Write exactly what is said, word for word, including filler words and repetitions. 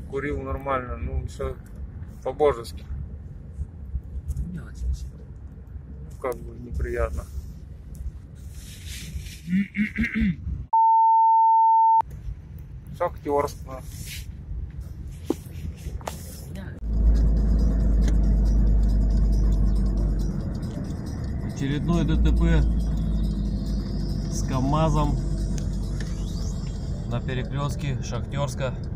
курил нормально, ну все по-божески. Ну, как бы неприятно. Шахтерская. Очередное ДТП с КамАЗом на перекрестке Шахтерска.